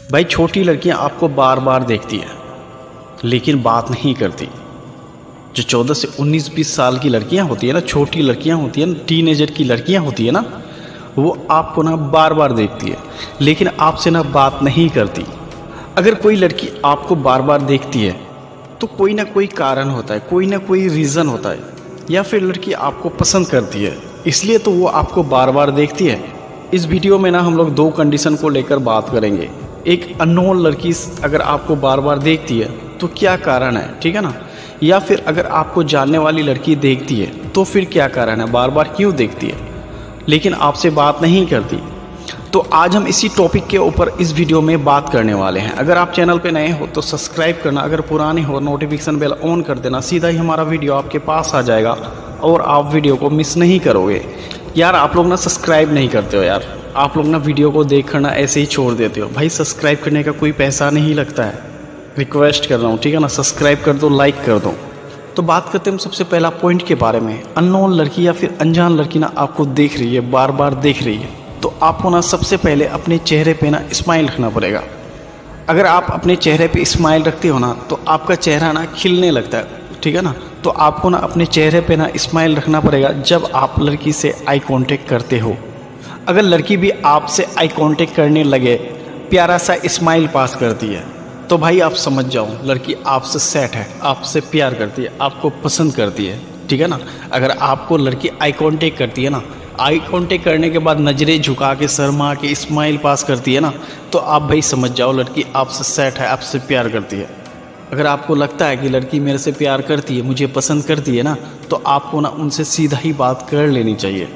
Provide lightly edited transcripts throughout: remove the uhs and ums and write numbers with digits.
भाई छोटी लड़कियां आपको बार बार देखती हैं लेकिन बात नहीं करती। जो 14 से 19-20 साल की लड़कियां होती है ना, छोटी लड़कियां होती है ना, टीनेजर की लड़कियां होती है ना, वो आपको ना बार बार देखती है लेकिन आपसे ना बात नहीं करती। अगर कोई लड़की आपको बार बार देखती है तो कोई ना कोई कारण होता है, कोई ना कोई रीज़न होता है, या फिर लड़की आपको पसंद करती है इसलिए तो वो आपको बार बार देखती है। इस वीडियो में ना हम लोग 2 कंडीशन को लेकर बात करेंगे। एक अननोन लड़की अगर आपको बार बार देखती है तो क्या कारण है, ठीक है ना, या फिर अगर आपको जानने वाली लड़की देखती है तो फिर क्या कारण है, बार बार क्यों देखती है लेकिन आपसे बात नहीं करती। तो आज हम इसी टॉपिक के ऊपर इस वीडियो में बात करने वाले हैं। अगर आप चैनल पे नए हो तो सब्सक्राइब करना, अगर पुराने हो नोटिफिकेशन बेल ऑन कर देना, सीधा ही हमारा वीडियो आपके पास आ जाएगा और आप वीडियो को मिस नहीं करोगे। यार आप लोग ना सब्सक्राइब नहीं करते हो यार, आप लोग ना वीडियो को देख कर ना ऐसे ही छोड़ देते हो। भाई सब्सक्राइब करने का कोई पैसा नहीं लगता है, रिक्वेस्ट कर रहा हूँ, ठीक है ना, सब्सक्राइब कर दो, लाइक कर दो। तो बात करते हैं सबसे पहला पॉइंट के बारे में। अननोन लड़की या फिर अनजान लड़की ना आपको देख रही है, बार बार देख रही है, तो आपको ना सबसे पहले अपने चेहरे पे ना स्माइल रखना पड़ेगा। अगर आप अपने चेहरे पे स्माइल रखते हो ना तो आपका चेहरा ना खिलने लगता है, ठीक है ना। तो आपको ना अपने चेहरे पे ना स्माइल रखना पड़ेगा जब आप लड़की से आई कांटेक्ट करते हो। अगर लड़की भी आपसे आई कांटेक्ट करने लगे, प्यारा सा स्माइल पास करती है, तो भाई आप समझ जाओ लड़की आपसे सेट है, आपसे प्यार करती है, आपको पसंद करती है, ठीक है ना। अगर आपको लड़की आई कांटेक्ट करती है ना, आई कांटेक्ट करने के बाद नज़रें झुका के शर्मा के स्माइल पास करती है ना, तो आप भाई समझ जाओ लड़की आपसे सेट है, आपसे प्यार करती है। अगर आपको लगता है कि लड़की मेरे से प्यार करती है, मुझे पसंद करती है ना, तो आपको ना उनसे सीधा ही बात कर लेनी चाहिए।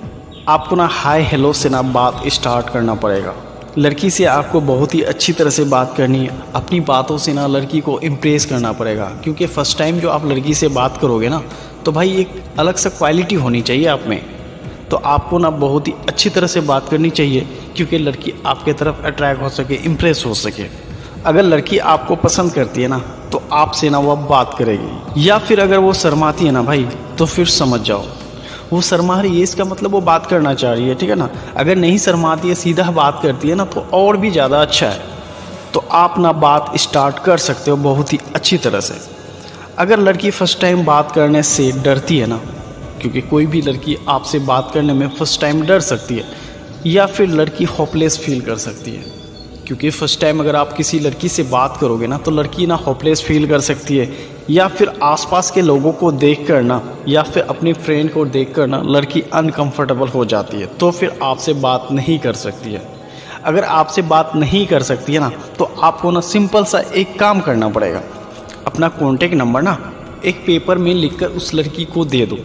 आपको ना हाय हेलो से ना बात स्टार्ट करना पड़ेगा। लड़की से आपको बहुत ही अच्छी तरह से बात करनी है, अपनी बातों से ना लड़की को इम्प्रेस करना पड़ेगा, क्योंकि फ़र्स्ट टाइम जो आप लड़की से बात करोगे ना, तो भाई एक अलग सा क्वालिटी होनी चाहिए आप में। तो आपको ना बहुत ही अच्छी तरह से बात करनी चाहिए क्योंकि लड़की आपके तरफ अट्रैक्ट हो सके, इम्प्रेस हो सके। अगर लड़की आपको पसंद करती है ना तो आपसे ना वो बात करेगी, या फिर अगर वो शर्माती है ना भाई तो फिर समझ जाओ वो शर्मा रही है, इसका मतलब वो बात करना चाह रही है, ठीक है ना। अगर नहीं शर्माती है, सीधा बात करती है ना, तो और भी ज़्यादा अच्छा है। तो आप ना बात स्टार्ट कर सकते हो बहुत ही अच्छी तरह से। अगर लड़की फ़र्स्ट टाइम बात करने से डरती है ना, क्योंकि कोई भी लड़की आपसे बात करने में फ़र्स्ट टाइम डर सकती है, या फिर लड़की होपलेस फील कर सकती है, क्योंकि फ़र्स्ट टाइम अगर आप किसी लड़की से बात करोगे ना तो लड़की ना होपलेस फील कर सकती है, या फिर आसपास के लोगों को देख कर ना, या फिर अपनी फ्रेंड को देख कर ना लड़की अनकंफर्टेबल हो जाती है, तो फिर आपसे बात नहीं कर सकती है। अगर आपसे बात नहीं कर सकती है ना तो आपको ना सिंपल सा एक काम करना पड़ेगा। अपना कॉन्टेक्ट नंबर ना एक पेपर में लिखकर उस लड़की को दे दो।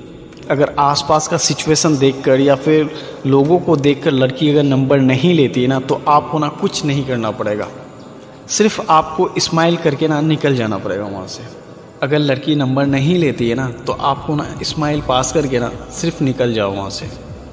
अगर आसपास का सिचुएशन देखकर या फिर लोगों को देखकर लड़की अगर नंबर नहीं लेती है ना तो आपको ना कुछ नहीं करना पड़ेगा, सिर्फ आपको स्माइल करके ना निकल जाना पड़ेगा वहाँ से। अगर लड़की नंबर नहीं लेती है ना तो आपको ना स्माइल पास करके ना सिर्फ निकल जाओ वहाँ से।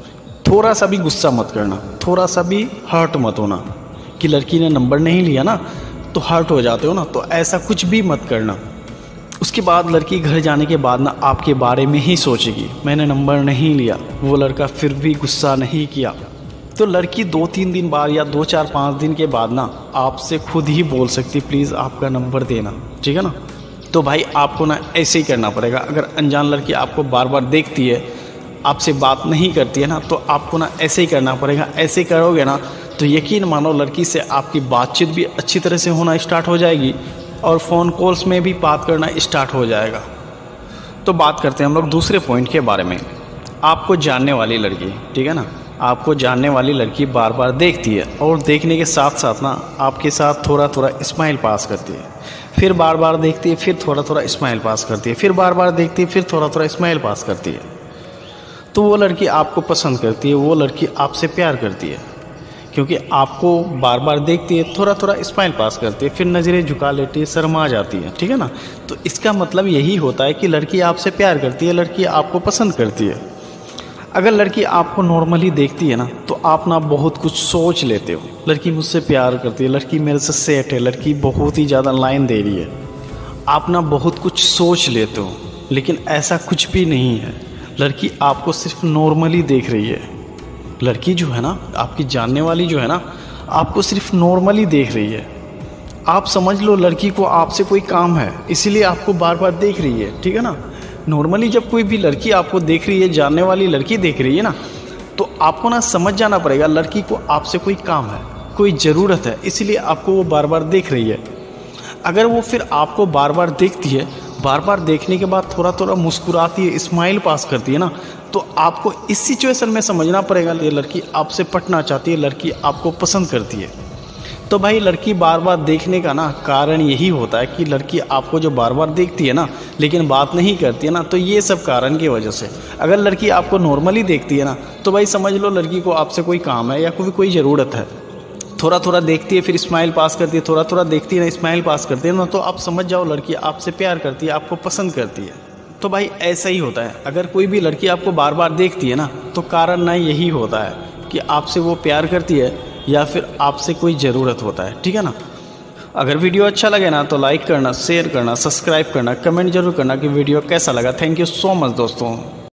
थोड़ा सा भी गुस्सा मत करना, थोड़ा सा भी हर्ट मत होना कि लड़की ने नंबर नहीं लिया ना तो हर्ट हो जाते हो ना, तो ऐसा कुछ भी मत करना। उसके बाद लड़की घर जाने के बाद ना आपके बारे में ही सोचेगी, मैंने नंबर नहीं लिया, वो लड़का फिर भी गुस्सा नहीं किया। तो लड़की 2-3 दिन बाद या 2-4-5 दिन के बाद ना आपसे खुद ही बोल सकती प्लीज़ आपका नंबर देना, ठीक है ना। तो भाई आपको ना ऐसे ही करना पड़ेगा। अगर अनजान लड़की आपको बार बार देखती है, आपसे बात नहीं करती है ना, तो आपको ना ऐसे ही करना पड़ेगा। ऐसे करोगे ना तो यकीन मानो लड़की से आपकी बातचीत भी अच्छी तरह से होना स्टार्ट हो जाएगी और फ़ोन कॉल्स में भी बात करना स्टार्ट हो जाएगा। तो बात करते हैं हम लोग दूसरे पॉइंट के बारे में। आपको जानने वाली लड़की, ठीक है ना, आपको जानने वाली लड़की बार बार देखती है और देखने के साथ साथ ना आपके साथ थोड़ा थोड़ा स्माइल पास करती है, फिर बार बार देखती है, फिर थोड़ा थोड़ा स्माइल पास करती है, फिर बार बार देखती है, फिर थोड़ा थोड़ा स्माइल पास करती है। तो वो लड़की आपको पसंद करती है, वो लड़की आपसे प्यार करती है, क्योंकि आपको बार बार देखती है, थोड़ा थोड़ा स्माइल पास करती है, फिर नज़रें झुका लेती है, शर्मा जाती है, ठीक है ना। तो इसका मतलब यही होता है कि लड़की आपसे प्यार करती है, लड़की आपको पसंद करती है। अगर लड़की आपको नॉर्मली देखती है ना तो आप ना बहुत कुछ सोच लेते हो, लड़की मुझसे प्यार करती है, लड़की मेरे से सेट है, लड़की बहुत ही ज़्यादा लाइन दे रही है, आप ना बहुत कुछ सोच लेते हो। लेकिन ऐसा कुछ भी नहीं है, लड़की आपको सिर्फ नॉर्मली देख रही है। लड़की जो है ना, आपकी जानने वाली जो है ना, आपको सिर्फ नॉर्मली देख रही है। आप समझ लो लड़की को आपसे कोई काम है, इसीलिए आपको बार बार देख रही है, ठीक है ना। नॉर्मली जब कोई भी लड़की आपको देख रही है, जानने वाली लड़की देख रही है ना, तो आपको ना समझ जाना पड़ेगा लड़की को आपसे कोई काम है, कोई ज़रूरत है, इसीलिए आपको वो बार बार देख रही है। अगर वो फिर आपको बार बार देखती है, बार बार देखने के बाद थोड़ा थोड़ा मुस्कुराती है, स्माइल पास करती है ना, तो आपको इस सिचुएशन में समझना पड़ेगा ये लड़की आपसे पटना चाहती है, लड़की आपको पसंद करती है। तो भाई लड़की बार बार देखने का ना कारण यही होता है कि लड़की आपको जो बार बार देखती है ना लेकिन बात नहीं करती है ना, तो ये सब कारण की वजह से। अगर लड़की आपको नॉर्मली देखती है ना तो भाई समझ लो लड़की को आपसे कोई काम है या कोई ज़रूरत है। थोड़ा थोड़ा देखती है फिर स्माइल पास करती है, थोड़ा थोड़ा देखती है ना स्माइल पास करती है ना, तो आप समझ जाओ लड़की आपसे प्यार करती है, आपको पसंद करती है। तो भाई ऐसा ही होता है, अगर कोई भी लड़की आपको बार बार देखती है ना तो कारण ना यही होता है कि आपसे वो प्यार करती है या फिर आपसे कोई ज़रूरत होता है, ठीक है ना। अगर वीडियो अच्छा लगे ना तो लाइक करना, शेयर करना, सब्सक्राइब करना, कमेंट जरूर करना कि वीडियो कैसा लगा। थैंक यू सो मच दोस्तों।